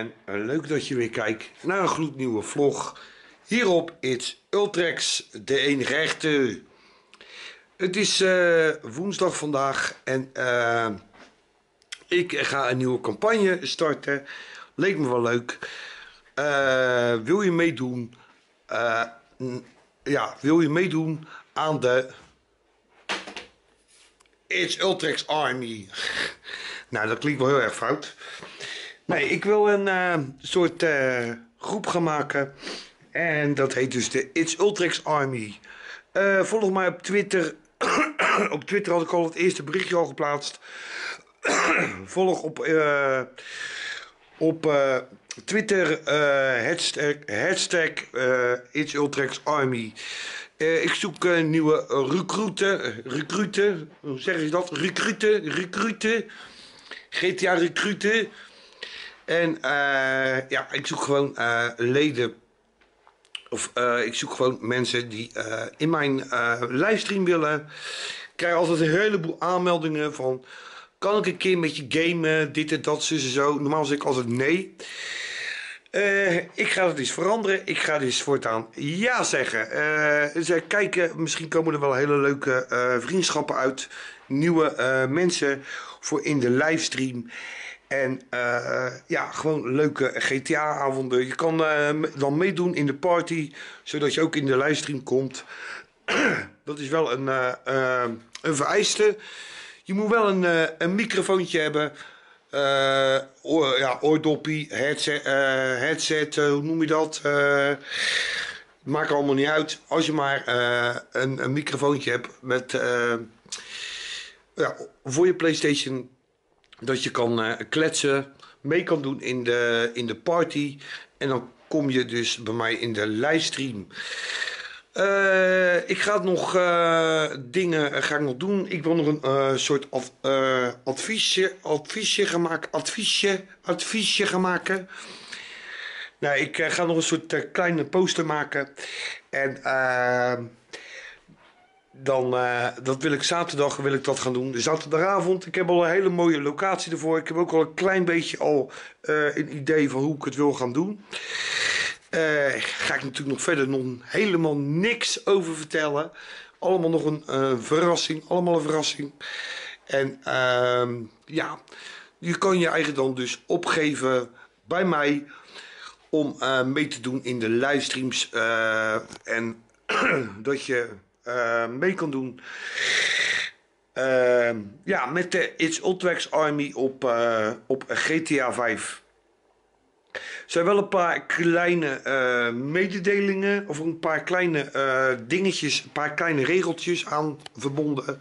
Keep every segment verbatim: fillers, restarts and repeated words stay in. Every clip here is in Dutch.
En uh, leuk dat je weer kijkt naar een gloednieuwe vlog. Hier op It's Ultrex, de enige echte. Het is uh, woensdag vandaag en uh, ik ga een nieuwe campagne starten. Leek me wel leuk. Uh, wil je meedoen? Uh, ja, wil je meedoen aan de It's Ultrex Army? Nou, dat klinkt wel heel erg fout. Nee, ik wil een uh, soort uh, groep gaan maken. En dat heet dus de It's Ultrex Army. Uh, volg mij op Twitter. Op Twitter had ik al het eerste berichtje al geplaatst. Volg op, uh, op uh, Twitter uh, hashtag, hashtag uh, It's Ultrex Army. Uh, ik zoek uh, nieuwe recruiten. Recruiten, hoe zeg je dat? Recruiten, recruiten. G T A recruiten. En uh, ja, ik zoek gewoon uh, leden. Of uh, ik zoek gewoon mensen die uh, in mijn uh, livestream willen. Ik krijg altijd een heleboel aanmeldingen van... Kan ik een keer met je gamen, dit en dat, zus en zo. Normaal zeg ik altijd nee. Uh, ik ga het eens veranderen. Ik ga dus voortaan ja zeggen. Uh, dus kijken, misschien komen er wel hele leuke uh, vriendschappen uit. Nieuwe uh, mensen voor in de livestream. En uh, ja, gewoon leuke G T A-avonden. Je kan uh, dan meedoen in de party, zodat je ook in de livestream komt. Dat is wel een, uh, uh, een vereiste. Je moet wel een, uh, een microfoontje hebben. Uh, oor, ja, oordoppie, headset, uh, headset uh, hoe noem je dat? Uh, maakt allemaal niet uit. Als je maar uh, een, een microfoontje hebt met, uh, ja, voor je PlayStation... Dat je kan uh, kletsen, mee kan doen in de, in de party. En dan kom je dus bij mij in de livestream. Uh, ik ga nog uh, dingen ga ik nog doen. Ik wil nog een uh, soort ad, uh, adviesje, adviesje gaan maken. Adviesje, adviesje gaan maken. Nou, ik uh, ga nog een soort uh, kleine poster maken. En... Uh, Dan, uh, dat wil ik zaterdag wil ik dat gaan doen. Zaterdagavond. Ik heb al een hele mooie locatie ervoor. Ik heb ook al een klein beetje al uh, een idee van hoe ik het wil gaan doen. Uh, ga ik natuurlijk nog verder nog helemaal niks over vertellen. Allemaal nog een uh, verrassing. Allemaal een verrassing. En uh, ja, je kan je eigen dan dus opgeven bij mij. Om uh, mee te doen in de livestreams. Uh, en dat je... Uh, mee kan doen. Uh, ja, met de It's Ultrex Army op, uh, op G T A vijf. Er zijn wel een paar kleine uh, mededelingen. Of een paar kleine uh, dingetjes. Een paar kleine regeltjes aan verbonden.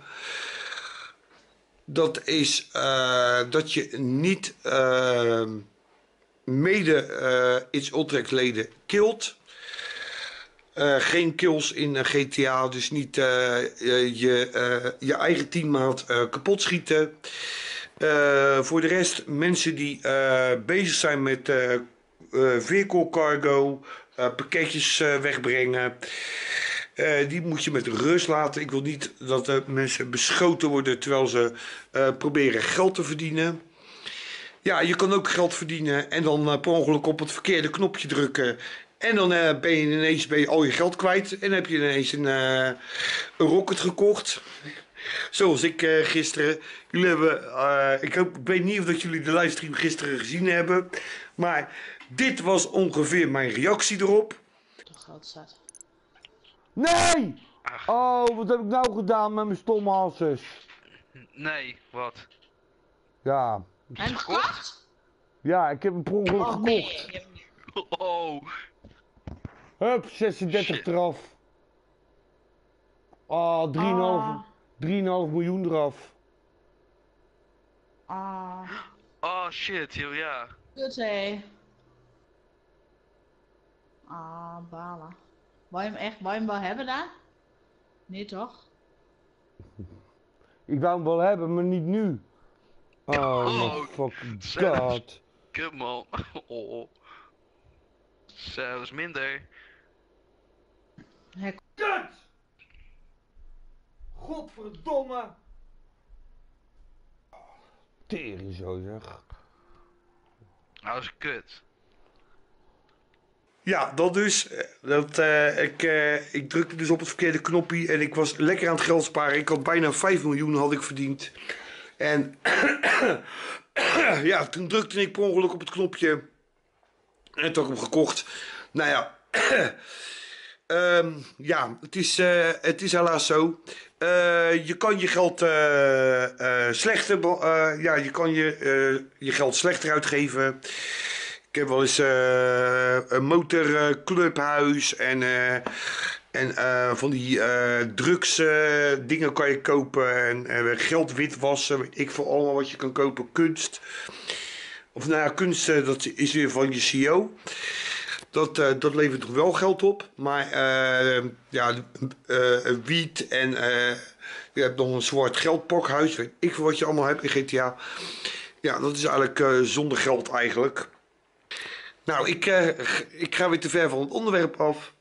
Dat is uh, dat je niet uh, mede uh, It's Ultrex leden killt. Uh, geen kills in uh, G T A, dus niet uh, uh, je, uh, je eigen teammaat uh, kapot schieten. Uh, voor de rest, mensen die uh, bezig zijn met uh, uh, vehicle cargo, uh, pakketjes uh, wegbrengen, uh, die moet je met rust laten. Ik wil niet dat uh, mensen beschoten worden terwijl ze uh, proberen geld te verdienen. Ja, je kan ook geld verdienen en dan uh, per ongeluk op het verkeerde knopje drukken. En dan uh, ben je ineens ben je al je geld kwijt. En dan heb je ineens een, uh, een rocket gekocht. Zoals ik uh, gisteren. Jullie hebben, uh, ik, hoop, ik weet niet of dat jullie de livestream gisteren gezien hebben. Maar dit was ongeveer mijn reactie erop. De groot staat. Nee! Oh, wat heb ik nou gedaan met mijn stomme hasses? Nee, wat? Ja. Heb je gekocht? Ja, ik heb een per ongeluk Oh gekocht. nee. Oh. Hup, zesendertig Shit. eraf. Oh, drie komma vijf miljoen eraf. Ah. Oh shit, joh, ja. Kut hé. Ah, balen. Wou je hem echt, wou je hem wel hebben daar? Nee toch? Ik wou hem wel hebben, maar niet nu. Oh, Oh, my fucking zelfs. god. Kut man. Oh. Zelfs minder. Hek. Kut! Godverdomme! Tering zo zeg. Nou, dat is kut. Ja, dat dus. Dat, uh, ik, uh, ik drukte dus op het verkeerde knopje en ik was lekker aan het geld sparen. Ik had bijna vijf miljoen had ik verdiend. En ja, toen drukte ik per ongeluk op het knopje. En toen heb ik hem gekocht. Nou ja, um, ja het, is, uh, het is helaas zo. Uh, je kan je geld uh, uh, slechter, uh, ja, je kan je, uh, je geld slechter uitgeven. Ik heb wel eens uh, een motorclubhuis en, uh, en uh, van die uh, drugs uh, dingen kan je kopen en uh, geld witwassen, weet ik veel allemaal wat je kan kopen, kunst. Of nou ja, kunst uh, dat is weer van je C E O. Dat, uh, dat levert toch wel geld op, maar uh, ja, uh, wiet en uh, je hebt nog een zwart geldpakhuis, weet ik veel wat je allemaal hebt in G T A. Ja, dat is eigenlijk uh, zonder geld eigenlijk. Nou, ik, uh, ik ga weer te ver van het onderwerp af.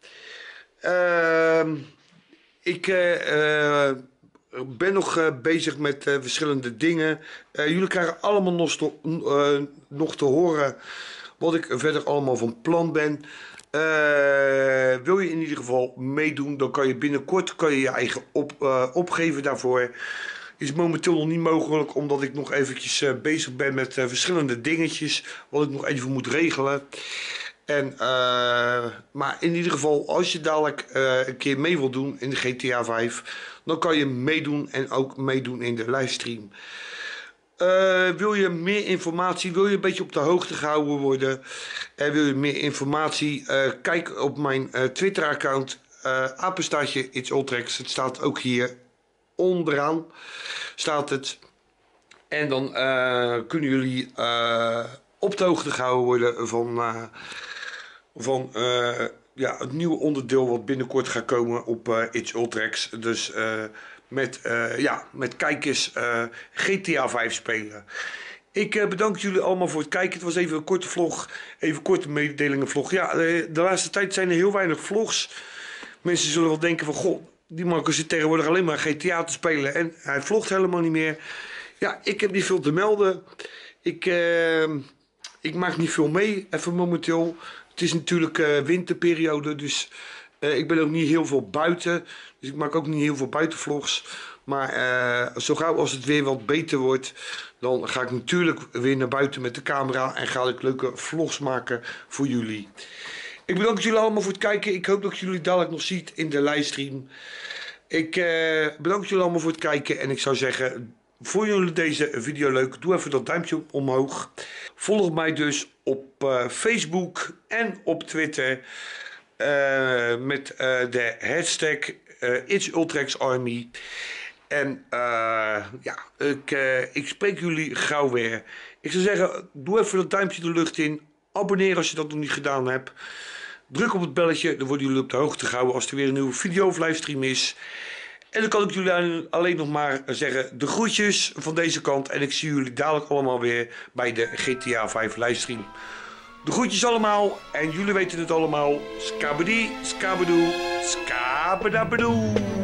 Uh, ik uh, uh, ben nog uh, bezig met uh, verschillende dingen. Uh, jullie krijgen allemaal nog te, uh, nog te horen wat ik verder allemaal van plan ben. Uh, wil je in ieder geval meedoen, dan kan je binnenkort kan je, je eigen op, uh, opgeven daarvoor. Is momenteel nog niet mogelijk, omdat ik nog eventjes uh, bezig ben met uh, verschillende dingetjes, wat ik nog even moet regelen. En, uh, maar in ieder geval, als je dadelijk uh, een keer mee wil doen in de G T A vijf, dan kan je meedoen en ook meedoen in de livestream. Uh, wil je meer informatie, wil je een beetje op de hoogte gehouden worden en wil je meer informatie, uh, kijk op mijn uh, Twitter account, uh, apenstaartje It's Ultrex, het staat ook hier onderaan, staat het. En dan uh, kunnen jullie uh, op de hoogte gehouden worden van, uh, van uh, ja, het nieuwe onderdeel wat binnenkort gaat komen op uh, It's Ultrex. Dus uh, met, uh, ja, met kijkers uh, G T A vijf spelen. Ik uh, bedank jullie allemaal voor het kijken. Het was even een korte vlog, even een korte mededelingen vlog. Ja, de, de laatste tijd zijn er heel weinig vlogs. Mensen zullen wel denken van, goh, die Marco zit tegenwoordig alleen maar G T A te spelen en hij vlogt helemaal niet meer. Ja, ik heb niet veel te melden. Ik, uh, ik maak niet veel mee, even momenteel. Het is natuurlijk uh, winterperiode, dus uh, ik ben ook niet heel veel buiten. Dus ik maak ook niet heel veel buitenvlogs. Maar uh, zo gauw als het weer wat beter wordt, dan ga ik natuurlijk weer naar buiten met de camera en ga ik leuke vlogs maken voor jullie. Ik bedank jullie allemaal voor het kijken. Ik hoop dat jullie dadelijk nog ziet in de livestream. Ik uh, bedank jullie allemaal voor het kijken en ik zou zeggen, vonden jullie deze video leuk? Doe even dat duimpje omhoog. Volg mij dus op uh, Facebook en op Twitter uh, met uh, de hashtag uh, It's Ultrex Army. En uh, ja, ik, uh, ik spreek jullie gauw weer. Ik zou zeggen, doe even dat duimpje de lucht in. Abonneer als je dat nog niet gedaan hebt. Druk op het belletje, dan worden jullie op de hoogte gehouden als er weer een nieuwe video of livestream is. En dan kan ik jullie alleen nog maar zeggen, de groetjes van deze kant. En ik zie jullie dadelijk allemaal weer bij de G T A vijf livestream. De groetjes allemaal en jullie weten het allemaal. Skabedi, skabedoe, skabadabedoe.